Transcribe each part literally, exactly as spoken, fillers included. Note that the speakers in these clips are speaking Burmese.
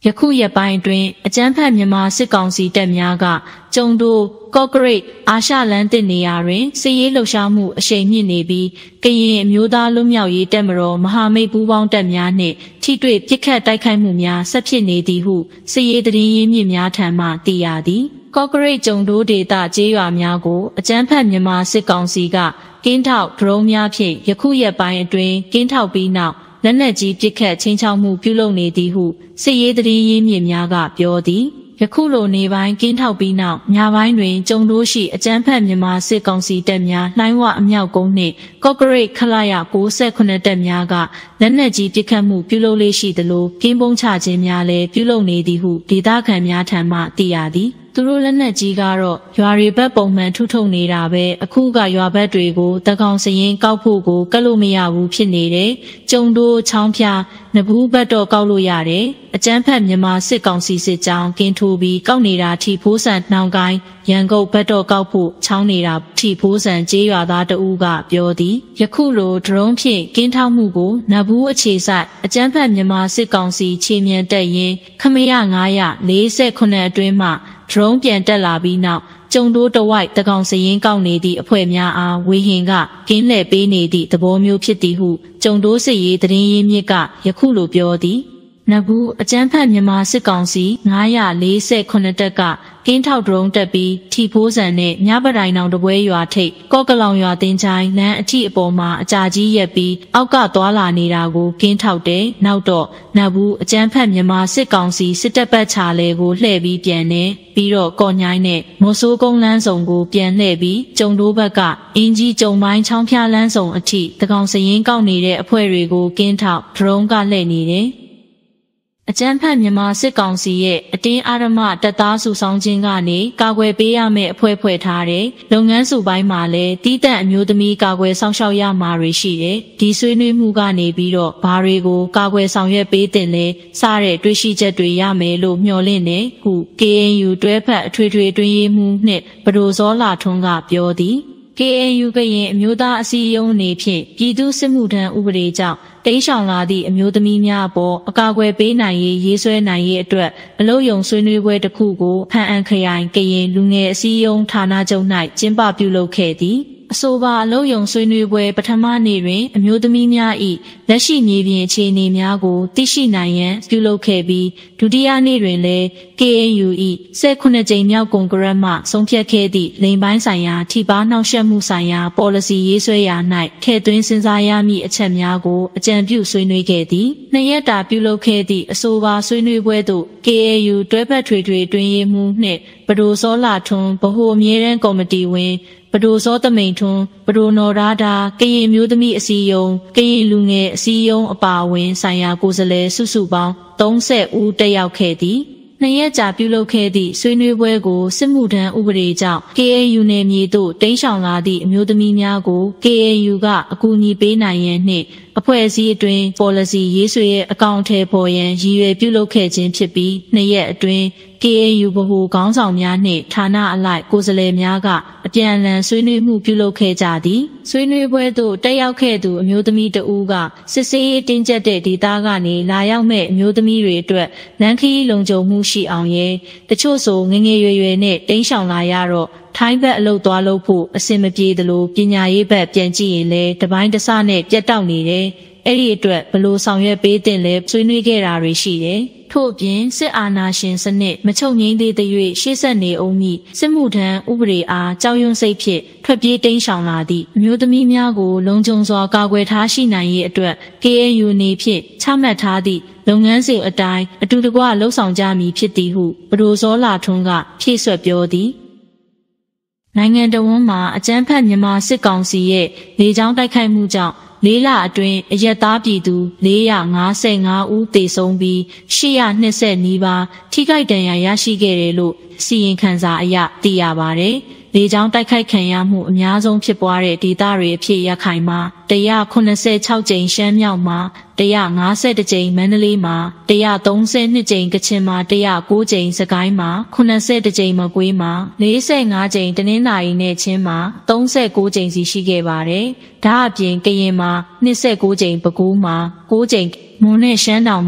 ယခုရက်ပိုင်းတွင်အကြမ်းဖက်မြန်မာစစ်ကောင်စီတပ်များကကျုံတိုကော့ကရိတ်အာရှလမ်းတစ်နေရာတွင်စစ်ရေးလှုပ်ရှားမှုအရှိန်မြင့်နေပြီးကရင်အမျိုးသားလွတ်မြောက်ရေးတပ်မတော်မဟာမိတ်ပူးပေါင်းတပ်များနှင့်ထိတွေ့ပစ်ခတ်တိုက်ခိုက်မှုများဆက်ဖြစ်နေသည်ဟုစစ်ရေးသတင်းရင်းမြစ်များထံမှသိရသည်ကော့ကရိတ်ကျုံတိုဒေသကျေးရွာများကိုအကြမ်းဖက်မြန်မာစစ်ကောင်စီကကင်းထောက်ဒရုန်းများဖြင့်ယခုရက်ပိုင်းအတွင်းကင်းထောက်ပြီးနောက်လက်နက်ကြီးပစ်ခတ်ချင်းချောက်မှုပြုလုပ်နေသည်ဟုစစ်ရေးသတင်းရင်းမြစ်များကပြောသည်ယခုလိုနေပိုင်းကင်းထောက်ပြီးနောက်ညပိုင်းတွင်ကျုံတိုးရှိအကြမ်းဖက်မြန်မာစစ်ကောင်စီတပ်များလှိုင်းဝအမြောက်ကုန်းနှင့်ကော့ကရိတ်ခလာရ၉ခုတပ်များကလက်နက်ကြီးပစ်ခတ်မှုပြုလုပ်လေရှိသလိုကင်းပုံးချခြင်းများလည်းပြုလုပ်နေသည်ဟုဒေသခံများထံမှသိရသည်သူတို့လက်နက်ကြီးကတော့ရွာတွေဘက်ပုံမှန်ထုထုနေတာပဲအခုကရွာဘက်တွေကိုတကောင်စရင်ကောက်ဖို့ကိုကတ်လို့မရဘူးဖြစ်နေတယ်ကျုံတိုးချောင်းဖျားနဘူးဘက်တော့ကောက်လို့ရတယ်အကျန်းဖက်မြန်မာစစ်ကောင်စီစစ်ကြောင်းကင်းထိုးပြီးကောက်နေတာထီဖိုးဆန်နှောင်ကိုင်းရန်ကုန်ဘက်တော့ကောက်ဖို့ချောင်းနေတာထီဖိုးဆန်ကျေးရွာသားတဦးကပြောသည်ယခုလိုဒရုန်းဖြင့်ကင်းထောက်မှုကိုနဘူးအခြေဆိုင်အကျန်းဖက်မြန်မာစစ်ကောင်စီခြေမြန်တက်ရင်ခမရ949အတွင်းမှဒရုန်းပြန်တက်လာပြီးနောက်ကျုံတိုးတဝိုက်တကောင်စရင်ကောက်နေသည့်အဖွဲ့များအားဝေဟင်ကကင်းလှည့်ပေးနေသည့်သဘောမျိုးဖြစ်သည်ဟုကျုံတိုးစစ်ရေးသတင်းရင်းမြစ်ကယခုလိုပြောသည်နဘူးအကျန်းဖက်မြန်မာစစ်ကောင်စီ949တက်ကကင်းထောက်ဒရုန်းတက်ပြီးထီဖိုးဆန်နဲ့မြပတိုင်နောင်တပွဲရွာထိပ်ကော့ကလောင်ရွာတင်ချိုင်းလမ်းအထိအပေါ်မှာအကြာကြီးရက်ပြီးအောက်ကသွားလာနေတာကိုကင်းထောက်တယ်နောက်တော့နဘူးအကျန်းဖက်မြန်မာစစ်ကောင်စီစစ်တပ်ပတ်ချာလဲကိုလှည့်ပြီးပြန်နေပြီးတော့ကော့ညိုင်းနဲ့မိုးဆိုးကုန်းလမ်းဆောင်ကိုပြန်လှည့်ပြီးကျုံတိုးဘက်ကအင်းကြီးကျုံပိုင်းချောင်းဖျားလမ်းဆောင်အထိတကောင်စရင်ကောက်နေတဲ့အဖွဲ့တွေကိုကင်းထောက်ဒရုန်းကလှည့်နေတယ်အကြမ်းဖက်မြန်မာစစ်ကောင်စီရဲ့အတင်းအာရမတပ်သားစုဆောင်ခြင်းကနေကာကွယ်ပေးရမယ့်အဖွဲ့ဖွဲ့ထားတဲ့လုပ်ငန်းစုပိုင်းမှာလည်းတီးတန့်အမျိုးသမီးကာကွယ်ဆောင်ရှောက်ရမှာတွေရှိတယ်။ဒီဆွေးနွေးမှုကနေပြီးတော့ဘာတွေကိုကာကွယ်ဆောင်ရွက်ပေးတင်လဲစတဲ့တွေးရှိချက်တွေရမယ်လို့မျှော်လင့်နေဟု ကေအန်ယူ တွဲဖက်အထွေထွေတွင်းရေးမှုနဲ့ဗဒိုစောလာထွန်းကပြောသည် ကေအန်ယူ ကရင်အမျိုးသားအစည်းအရုံးအနေဖြင့်ပြည်သူ့စစ်မှုထမ်းဥပဒေကြောင့်တိမ်းရှောင်လာသည့်အမျိုးသမီးများအပေါ်အကာအကွယ်ပေးနိုင်ရေးရေးဆွဲနိုင်ရေးအတွက်အလို့ယုံဆွေးနွေးပွဲတစ်ခုကိုဖန်အံခရိုင်ကရင်လူငယ်အစည်းအရုံးဌာနချုပ်၌ကျင်းပပြုလုပ်ခဲ့သည်အဆိုပါအလို့ယုံဆွေးနွေးပွဲပထမနေ့တွင်အမျိုးသမီးများ၏လက်ရှိမြေပြင်အခြေအနေများကိုသိရှိနိုင်ရန်ပြုလုပ်ခဲ့ပြီးဒုတိယနေ့တွင်လည်း ကေအန်ယူ ၏၁၉ကြိမ်မြောက်ကွန်ဂရက်မှဆုံးဖြတ်ခဲ့သည့်လိင်ပိုင်းဆိုင်ရာထိပါနှောင့်ယှက်မှုဆိုင်ရာ policy ရေးဆွဲရာ၌ထည့်သွင်းစဉ်းစားရမည့်အချက်များကိုအကြံပြုဆွေးနွေးခဲ့သည်နှစ်ရက်တာပြုလုပ်ခဲ့သည့်အဆိုပါဆွေးနွေးပွဲသို့ ကေအန်ယူ တွဲဖက်ထွေထွေတွင်ရေးမှုနှင့်ဗဒိုစောလာထွန်းဗဟိုအမြဲတမ်းကော်မတီဝင်ဗဒိုစောသမိန်ထွန်းဗဒိုနော်ရာဒါကရင်မျိုးသမီးအစည်းအရုံးကရင်လူငယ်အစည်းအရုံးအပါအဝင်ဆိုင်ရာကိုယ်စားလှယ်စုစုပေါင်း၃၀ဦးတက်ရောက်ခဲ့သည်နှစ်ရက်ကြာပြုလုပ်ခဲ့သည့်ဆွေးနွေးပွဲကိုစစ်မှုထမ်းဥပဒေကြောင့် ကေအန်ယူ နယ်မြေသို့တိမ်းရှောင်လာသည့်အမျိုးသမီးများကို ကေအန်ယူ ကအကူအညီပေးနိုင်ရန်နှင့်အဖွဲ့အစည်းအတွင်း policy ရေးဆွဲရဲ့အကောင့်ထဲပေါ်ရန်ရည်ရွယ်ပြုလုပ်ခဲ့ခြင်းဖြစ်ပြီးနှစ်ရက်အတွင်း ကေအန်ယူ ဗဟိုခေါင်းဆောင်များနှင့်ဌာနအလိုက်ကိုယ်စားလှယ်များကအပြန်အလှန်ဆွေးနွေးမှုပြုလုပ်ခဲ့ကြသည်ဆွေးနွေးပွဲသို့တက်ရောက်ခဲ့သူအမျိုးသမီးတဦးကစစ်ဆေးရေးတင်းကျပ်တဲ့ဒေသကနေလာရောက်မဲ့အမျိုးသမီးတွေအတွက်လမ်းခရီးလုံခြုံမှုရှိအောင်ရဲတချို့ဆိုငငယ်ရွယ်ရွယ်နဲ့တိမ်းရှောင်လာရတော့ထိုင်းဘက်အလုပ်သွားလုပ်ဖို့အဆင်မပြေသလိုပညာရေးဘက်ပြန်ကြည့်ရင်လည်းတပိုင်းတစနဲ့ပြတ်တောက်နေတယ်အဲ့ဒီအတွက်ဘလို့ဆောင်ရွက်ပေးတင်လဲဆွေးနွေးခဲ့တာတွေရှိတယ်ထို့ပြင်စစ်အာဏာရှင်စနစ်မချုပ်ငြိမ်းသေးသရွေ့ရှေ့ဆက်နေအောင်မည်စစ်မှုထမ်းဥပဒေအားကြောက်ရွံ့စိတ်ဖြင့်ထွက်ပြေးတိမ်းရှောင်လာသည့်အမျိုးသမီးများကိုလုံခြုံစွာကာကွယ်ထားရှိနိုင်ရေးအတွက် ကေအန်ယူ နေဖြင့်ချမှတ်ထားသည့်လုပ်ငန်းစဉ်အတိုင်းအတူတကွလှုပ်ဆောင်ကြမည်ဖြစ်သည်ဟုဗဒိုစောလာထွန်းကဖြည့်ဆွတ်ပြောသည်နိုင်ငံတော်ဝန်မှအကြမ်းဖက်မြန်မာစစ်ကောင်စီရဲ့လေကြောင်းတိုက်ခိုက်မှုကြောင့်လေးလအတွင်းအရက်သားပြည်သူ၄၅၅ဦးသေဆုံးပြီး၈၂၀နီးပါးထိခိုက်ဒဏ်ရာရရှိခဲ့တယ်လို့စီရင်ခံစာအရသိရပါတယ်။လေကြောင်းတိုက်ခိုက်ခံရမှုအများဆုံးဖြစ်ပွားတဲ့ဒေသတွေအဖြစ်ရခိုင်မှာ၁၇၆ကြိမ်ရှမ်းမြောက်မှာ၁၅၁ကြိမ်မန္တလေးမှာ၁၃၂ကြိမ်ကချင်မှာ၁၀၉ကြိမ်စကိုင်းမှာ၇၁ကြိမ်မကွေးမှာ၄၅ကြိမ်တနင်္သာရီနဲ့ချင်းမှာ၃၉ကြိမ်စီရှိခဲ့ပါတယ်။ဒါအပြင်ကရင်မှာ၂၉ကြိမ်ပဲခူးမှာ၉ကြိမ်မွန်နဲ့ရှမ်းတောင်မှာ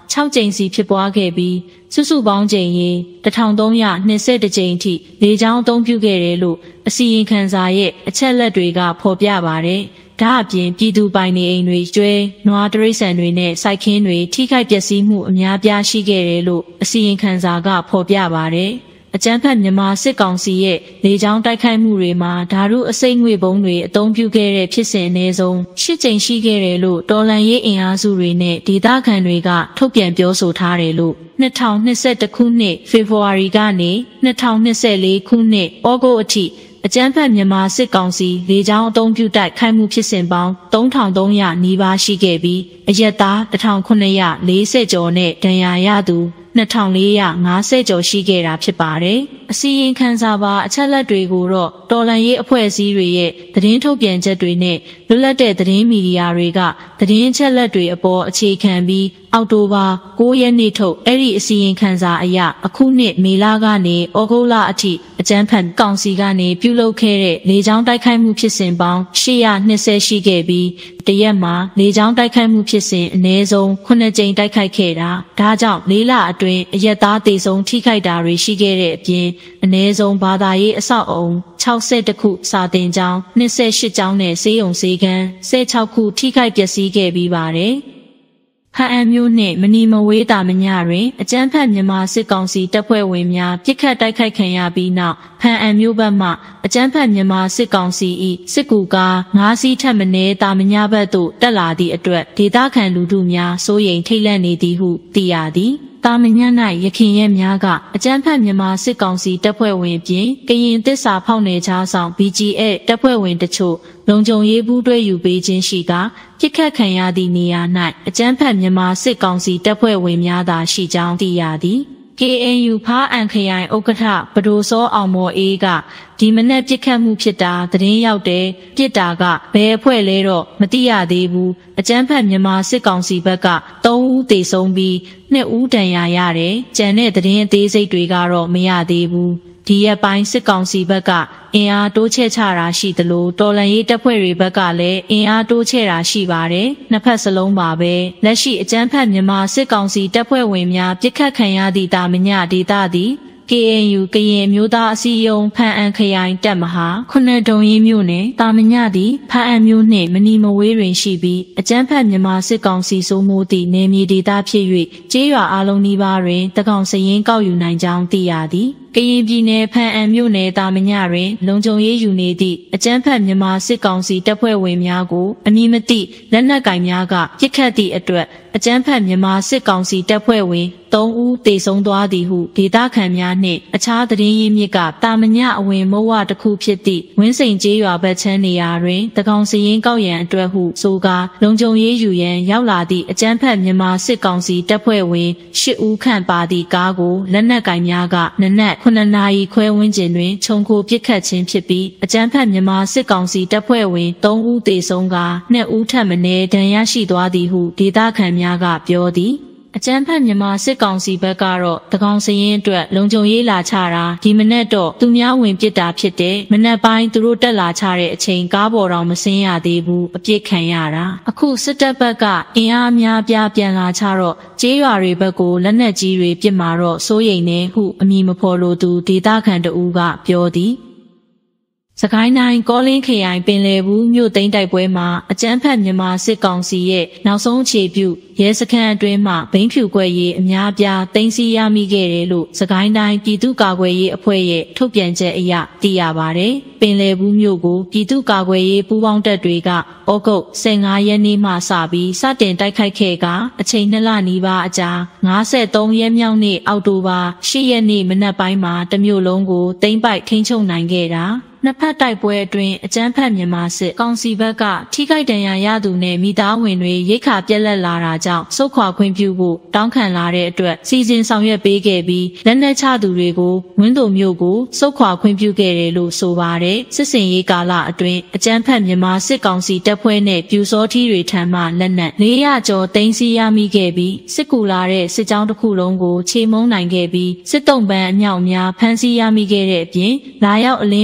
၆ကြိမ်စီဖြစ်ပွားခဲ့ပြီးစုစုပေါင်းကြိမ်ရေတထောင်သုံးရာနှစ်ဆယ်ကြိမ်အထိလေကြောင်းအသုံးပြုခဲ့တယ်လို့အစီရင်ခံစာရဲ့အချက်လက်တွေကဖော်ပြပါတယ်။ဒါအပြင်ပြည်သူပိုင်နေအိမ်တွေကျွဲနွားတရိษံတွေနဲ့စိုက်ခင်းတွေထိခိုက်ပျက်စီးမှုအများပြားရှိခဲ့တယ်လို့အစီရင်ခံစာကဖော်ပြပါတယ်။အကြမ်းဖက်မြန်မာစစ်ကောင်စီရဲ့လေကြောင်းတိုက်ခိုက်မှုတွေမှာဓာတုအစိမ့်ငွေပုံတွေအသုံးပြုခဲ့တဲ့ဖြစ်စဉ်အနည်းဆုံး၈ကြိမ်ရှိခဲ့တယ်လို့တော်လှန်ရေးအင်အားစုတွေနဲ့ဒေသခံတွေကထုတ်ပြန်ပြောဆိုထားတယ်လို့နှစ်ထောင်နှစ်ဆယ်တစ်ခုနှစ်ဖေဖော်ဝါရီကနေနှစ်ထောင်နှစ်ဆယ်လေးခုနှစ်ဩဂုတ်အထိအကြမ်းဖက်မြန်မာစစ်ကောင်စီလေကြောင်းအုံပြုတိုက်ခိုက်မှုဖြစ်စဉ်ပေါင်းသုံးထောင်သုံးရာနီးပါးရှိခဲ့ပြီးအရက်သားတစ်ထောင်ခုနှစ်ရာလေးဆယ်ကျော်နဲ့ဒဏ်ရာရသူနှစ်ထောင်လေးရာငါးဆယ်ကျော်ရှိခဲ့တာဖြစ်ပါတယ်။အစီရင်ခံစာပါအချက်လက်တွေကိုတော့တော်လှန်ရေးအဖွဲ့အစည်းတွေရဲ့သတင်းထုတ်ပြန်ချက်တွေနဲ့လွတ်လပ်တဲ့သတင်းမီဒီယာတွေကသတင်းအချက်လက်တွေအပေါ်အခြေခံပြီးအောက်တိုဘာကိုးရက်နေ့ထုတ်အဲ့ဒီအစီရင်ခံစာအရအခုနှစ်မေလကနေဩဂုတ်လအထိအကြမ်းဖက်ကောင်စီကနေပြုလုပ်ခဲ့တဲ့လေကြောင်းတိုက်ခိုက်မှုဖြစ်စဉ်ပေါင်း၈ရာ၂၀ရှိခဲ့ပြီးတရက်မှာလေကြောင်းတိုက်ခိုက်မှုဖြစ်စဉ်အနည်းဆုံးခုနှစ်ကြိမ်တိုက်ခိုက်ခဲ့တာဒါကြောင့်လေးလအတွင်းအရက်သားတေဆုံးထိခိုက်တာတွေရှိခဲ့တဲ့အပြင်အနည်းဆုံးဘာသာရေးအဆောက်အုံ၆၁ခုစာသင်ကျောင်း၂၈ကျောင်းနဲ့ဆေးရုံဆေးခန်း၁၆ခုထိခိုက်ပျက်စီးခဲ့ပြီးပါတယ်။ဖန်အံမြို့နှင့်မနီမဝေးတာမညတွင်အကြမ်းဖက်မြန်မာစစ်ကောင်စီတပ်ဖွဲ့ဝင်များပစ်ခတ်တိုက်ခိုက်ခံရပြီးနောက်ဖန်အံမြို့ဘက်မှအကြမ်းဖက်မြန်မာစစ်ကောင်စီ၏စစ်ကူကား၅စီးထက်မနည်းတာမညဘက်သို့တက်လာသည့်အတွက်ဒေသခံလူထုများစိုးရိမ်ထိတ်လန့်နေသည်ဟုသိရသည်။တာမည၌ရခင်ရဲများကအကြမ်းဖက်မြန်မာစစ်ကောင်စီတပ်ဖွဲ့ဝင်ပြင်ကရင်သစ္စာဖောက်နယ်ခြားဆောင် B G A တပ်ဖွဲ့ဝင်တချို့လုံခြုံရေးဘူးတွဲယူပေးခြင်းရှိကပြစ်ခတ်ခံရသည့်နေရာ၌အကြမ်းဖက်မြန်မာစစ်ကောင်စီတပ်ဖွဲ့ဝင်များသာရှိကြောင်းသိရသည် K N U ဖားအံခရိုင်ဥက္ကဋ္ဌပဒိုစောအောင်မော်အေးကဒီမနက်ပြစ်ခတ်မှုဖြစ်တာသတင်းရောက်တယ်ပြစ်တာကဘယ်အဖွဲ့လဲတော့မသိရသေးဘူးအကြမ်းဖက်မြန်မာစစ်ကောင်စီဘက်ကသုံးဦးသေဆုံးပြီးနှစ်ဦးဒဏ်ရာရတယ်ကြံတဲ့သတင်းအသေးစိတ်တွေကတော့မရသေးဘူးဒီရက်ပိုင်းစစ်ကောင်စီဘက်ကအင်အားတိုးချဲ့ချတာရှိသလိုတော်လှန်ရေးတပ်ဖွဲ့တွေဘက်ကလည်းအင်အားတိုးချဲ့တာရှိပါတယ်နှစ်ဖက်စလုံးပါပဲလက်ရှိအကြမ်းဖက်မြန်မာစစ်ကောင်စီတပ်ဖွဲ့ဝင်များပြစ်ခတ်ခံရသည့်တာမညဒေသသည် K N U ကရင်မျိုးသားအစည်းအရုံးဖန်အံခရိုင်တပ်မဟာခုနှစ်ဒုံရင်းမြို့နယ်တာမညသည်ဖန်အံမြို့နှင့်မနီမဝေးတွင်ရှိပြီးအကြမ်းဖက်မြန်မာစစ်ကောင်စီစိုးမိုးသည့်နယ်မြေဒေသဖြစ်၍ကျေးရွာအလုံးနီးပါးတွင်တကောင်စရင်ကောက်ယူနိုင်ကြောင်းသိရသည်ကရင်ပြည်နယ်ဖန်အံမြို့နယ်တာမညတွင်လုံခြုံရေးယူနေသည့်အကြမ်းဖက်မြန်မာစစ်ကောင်စီတပ်ဖွဲ့ဝင်များကိုအမည်မသိလက်နက်ကင်များကပစ်ခတ်သည့်အတွက်အကြမ်းဖက်မြန်မာစစ်ကောင်စီတပ်ဖွဲ့ဝင်သုံးဦးသေဆုံးသွားသည်ဟုဒေသခံများနှင့်အခြားသတင်းရင်းမြစ်ကတာမညအဝင်မုံဝတစ်ခုဖြစ်သည့်ဝင်းစိန်ကျေးရွာဘက်ချမ်းနေရာတွင်တကောင်စရင်ကောက်ရန်အတွက်ဟုဆိုကာလုံခြုံရေးယူရန်ရောက်လာသည့်အကြမ်းဖက်မြန်မာစစ်ကောင်စီတပ်ဖွဲ့ဝင်ရှစ်ဦးခန့်ပါသည့်ကားကိုလက်နက်ကင်များကနနက်ခုနှစ်နာရီခွဲဝန်းကျင်တွင်ခြုံခိုပစ်ခတ်ခြင်းဖြစ်ပြီးအကြမ်းဖက်မြန်မာစစ်ကောင်စီတပ်ဖွဲ့ဝင်သုံးဦးသေဆုံးကာနှစ်ဦးထပ်မံဒဏ်ရာရှိသွားသည်ဟုဒေသခံများကပြောသည်အကြမ်းဖက်မြန်မာစစ်ကောင်စီဘက်ကတော့တကောင်စရင်အတွက်လုံခြုံရေးလာချတာဒီမနက်တော့သူများဝင်ပစ်တာဖြစ်တဲ့မနက်ပိုင်းသူတို့တက်လာချတဲ့အချိန်ကားပေါ်တော့မစင်းရသေးဘူးအပြစ်ခံရတာအခုစစ်တပ်ဘက်ကအင်အားများပြားပြန်လာချတော့ကျေးရွာတွေဘက်ကိုလက်နက်ကြီးတွေပစ်မှာတော့စိုးရိမ်နေဟုအမည်မဖော်လိုသူဒေသခံတဦးကပြောသည်စကိုင်းတိုင်းကောလင်းခရိုင်ပင်လယ်ဘူးမြို့သိမ်းတိုက်ပွဲမှာအကြမ်းဖက်မြန်မာစစ်ကောင်စီရဲ့နောက်ဆုံးအခြေပြုရဲစခန်းအတွင်းမှဘိန်းဖြူကွက်ရေးအများပြားသိမ်းဆည်းရမိခဲ့တယ်လို့စကိုင်းတိုင်းပြည်သူ့ကာကွယ်ရေးအဖွဲ့ရဲ့ထုတ်ပြန်ချက်အရသိရပါတယ်။ပင်လယ်ဘူးမြို့ကိုပြည်သူ့ကာကွယ်ရေးပူးပေါင်းတပ်တွေကဩဂုတ်၁၅ရက်နေ့မှစပြီးစတင်တိုက်ခိုက်ခဲ့ကအချိန်နှစ်လနီးပါးအကြာ၅၃ရက်မြောက်နေ့အောက်တိုဘာ၈ရက်နေ့မနက်ပိုင်းမှာတမြို့လုံးကိုသိမ်းပိုက်ထိန်းချုပ်နိုင်ခဲ့တာနှစ်ဖက်တိုက်ပွဲအတွင်းအကြမ်းဖက်မြန်မာစစ်ကောင်စီဘက်ကထိခိုက်ဒဏ်ရာရသူနဲ့မိသားဝင်တွေရိတ်ခါပြက်လက်လာတာကြောင့်စုခွာခွင့်ပြုဖို့တောင်းခံလာတဲ့အတွက်စီစဉ်ဆောင်ရွက်ပေးခဲ့ပြီးလက်နက်ချသူတွေကိုဝင်းတုံမျိုးကိုစုခွာခွင့်ပြုခဲ့တယ်လို့ဆိုပါတယ်စစ်စင်ရေးကာလအတွင်းအကြမ်းဖက်မြန်မာစစ်ကောင်စီတပ်ဖွဲ့နဲ့ပြူစောထီးတွေထံမှလက်နက်၄ရာကျော်သိမ်းဆည်းရမိခဲ့ပြီးစစ်ကူလာတဲ့စစ်ကြောင်းတစ်ခုလုံးကိုချေမှုန်းနိုင်ခဲ့ပြီးစစ်တုံးပန်းအမြောက်များဖမ်းဆီးရမိခဲ့တဲ့အပြင်လာရောက်အလင်းဝင်ပူ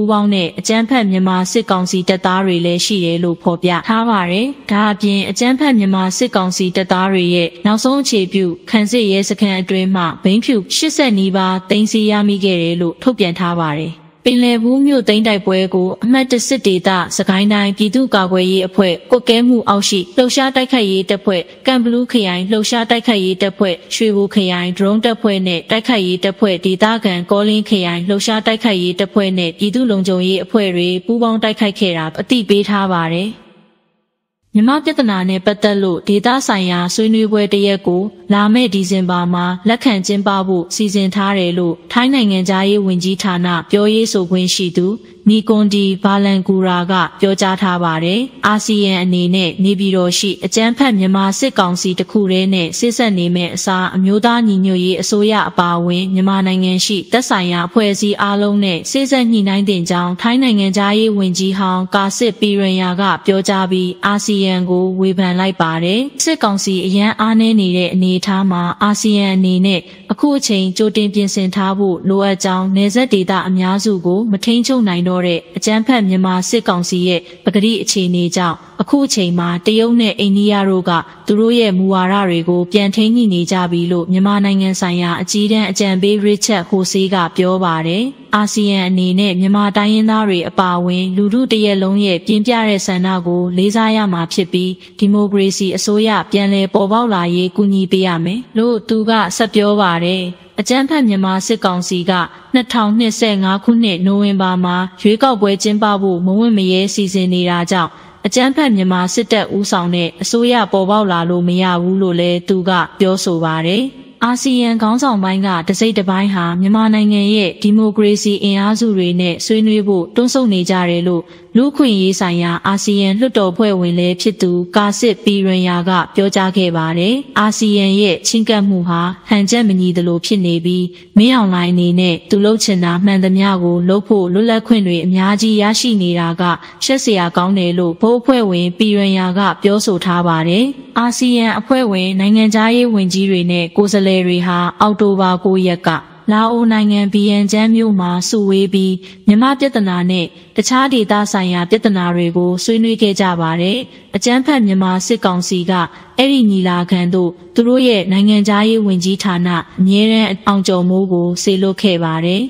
ပူးပေါင်းတဲ့အကြမ်းဖက်မြန်မာစစ်ကောင်စီတပ်သားတွေလည်းရှိတယ်လို့ဖော်ပြထားပါတယ်။ဒါအပြင်အကြမ်းဖက်မြန်မာစစ်ကောင်စီတပ်သားတွေရဲ့နောက်ဆုံးအခြေပြုခံစစ်ရဲစခန်းအတွင်းမှဘိန်းဖြူ၈၀နီးပါးသိမ်းဆည်းရမိခဲ့တယ်လို့ထုတ်ပြန်ထားပါတယ်။ပင်လယ်ဘူးမြို့သိမ်းတိုက်ပွဲကိုအမှတ်၁စစ်ဒေသစကိုင်းတိုင်းပြည်သူ့ကာကွယ်ရေးအဖွဲ့ကွက်ကဲမှုအောက်ရှိလှုပ်ရှားတိုက်ခိုက်ရေးတပ်ဖွဲ့ကံဘလူးခရိုင်လှုပ်ရှားတိုက်ခိုက်ရေးတပ်ဖွဲ့ရွှေဘူခရိုင်ဒရုန်းတပ်ဖွဲ့နဲ့တိုက်ခိုက်ရေးတပ်ဖွဲ့ဒေသခံကောလင်းခရိုင်လှုပ်ရှားတိုက်ခိုက်ရေးတပ်ဖွဲ့နဲ့ပြည်သူ့လုံခြုံရေးအဖွဲ့တွေပူးပေါင်းတိုက်ခိုက်ခဲ့တာအသိပေးထားပါတယ်။မြန်မာပြည်ထနာနဲ့ပတ်သက်လို့ဒေသဆိုင်ရာဆွေးနွေးပွဲတရက်ကိုလာမယ့်ဒီဇင်ဘာမှာလက်ခံကျင်းပဖို့စီစဉ်ထားတယ်လို့ထိုင်းနိုင်ငံသားရေးဝန်ကြီးဌာနပြောရေးဆိုခွင့်ရှိသူနီကွန်ဒီဘာလန်ကူရာကပြောကြားထားပါတယ်။အာဆီယံအနေနဲ့နေပြည်တော်ရှိအကြမ်းဖက်မြန်မာစစ်ကောင်စီတစ်ခုတည်းနဲ့ဆက်ဆက်နေမဲ့အစားအမျိုးသားညီညွတ်ရေးအစိုးရအပါအဝင်မြန်မာနိုင်ငံရှိသက်ဆိုင်ရာအဖွဲ့အစည်းအားလုံးနဲ့ဆက်ဆက်ညှိနှိုင်းတင်ကြောင်းထိုင်းနိုင်ငံသားရေးဝန်ကြီးဟောင်းကာစစ်ပီရန်ယာကပြောကြားပြီးအာဆီယံကိုဝေဖန်လိုက်ပါတယ်။စစ်ကောင်စီအရန်အားနည်းနေတဲ့အနေအထားမှာအာဆီယံအနေနဲ့အခုအချိန်ကြိုတင်ပြင်ဆင်ထားဖို့လိုအပ်ကြောင်းနယ်စပ်ဒေသအများစုကိုမထိန်းချုပ်နိုင်တော့တဲ့အကြမ်းဖက်မြန်မာစစ်ကောင်စီရဲ့ပကတိအခြေအနေကြောင့်အခုအချိန်မှာတရုတ်နဲ့အိန္ဒိယတို့ကသူတို့ရဲ့မူဝါဒတွေကိုပြန်ထိန်းညှိနေကြပြီလို့မြန်မာနိုင်ငံဆိုင်ရာအကြီးတန်းအကြံပေးရစ်ချက်ဟိုဆေးကပြောပါတယ်။အာဆီယံအနေနဲ့မြန်မာတိုင်းရင်းသားတွေအပါအဝင်လူထုတရက်လုံးရဲ့ပြင်းပြတဲ့ဆန္ဒကိုလေးစားရမှာဖြစ်ပြီးဒီမိုကရေစီအစိုးရပြန်လည်ပေါ်ပေါက်လာရေးကူညီပေးရမယ်လို့သူကဆက်ပြောပါတယ်။အကြမ်းဖက်မြန်မာစစ်ကောင်စီက၂၀၂၅ခုနှစ်နိုဝင်ဘာမှာရွေးကောက်ပွဲကျင်းပဖို့မဝင့်မရဲစီစဉ်နေတာကြောင့်အကြမ်းဖက်မြန်မာစစ်တပ်ဦးဆောင်တဲ့အစိုးရပေါ်ပေါက်လာလို့မရဘူးလို့လည်းသူကပြောဆိုပါတယ်။အာဆီယံခေါင်းဆောင်ပိုင်းကတစိမ့်တစ်ပိုင်းဟာမြန်မာနိုင်ငံရဲ့ဒီမိုကရေစီအင်အားစုတွေနဲ့ဆွေးနွေးဖို့တွန်းဆုတ်နေကြတယ်လို့လူ့ခွင့်ရေးဆိုင်ရာအာဆီယံလွှတ်တော်ဖွဲ့ဝင်လည်းဖြစ်သူကာစစ်ပီရန်ယာကပြောကြားခဲ့ပါတယ်။အာဆီယံရဲ့ချင်းကပ်မှုဟာဟန်ချက်မညီသလိုဖြစ်နေပြီးမင်းအောင်လှိုင်အနေနဲ့သူလှုပ်ချင်တာမှန်သမျှကိုလုပ်ဖို့လွတ်လပ်ခွင့်တွေအများကြီးရရှိနေတာကရှက်စရာကောင်းတယ်လို့ဘိုးအဖွဲ့ဝင်ပီရန်ယာကပြောဆိုထားပါတယ်။အာဆီယံအဖွဲ့ဝင်နိုင်ငံသားရေးဝန်ကြီးတွေနဲ့ကိုယ်စားလှယ်တွေဟာအောက်တိုဘာ၉ရက်ကလာအိုနိုင်ငံဗီယန်ကျန်းမြို့မှာစုဝေးပြီးမြန်မာပြည်ထနာနဲ့တခြားဒေသဆိုင်ရာပြည်ထနာတွေကိုဆွေးနွေးခဲ့ကြပါတယ်။အကြမ်းဖက်မြန်မာစစ်ကောင်စီကအဲ့ဒီညီလာခံတို့သူတို့ရဲ့နိုင်ငံသားရေးဝန်ကြီးဌာနအမြဲတမ်းအောင်ကျော်မိုးကိုဆေလွတ်ခဲ့ပါတယ်။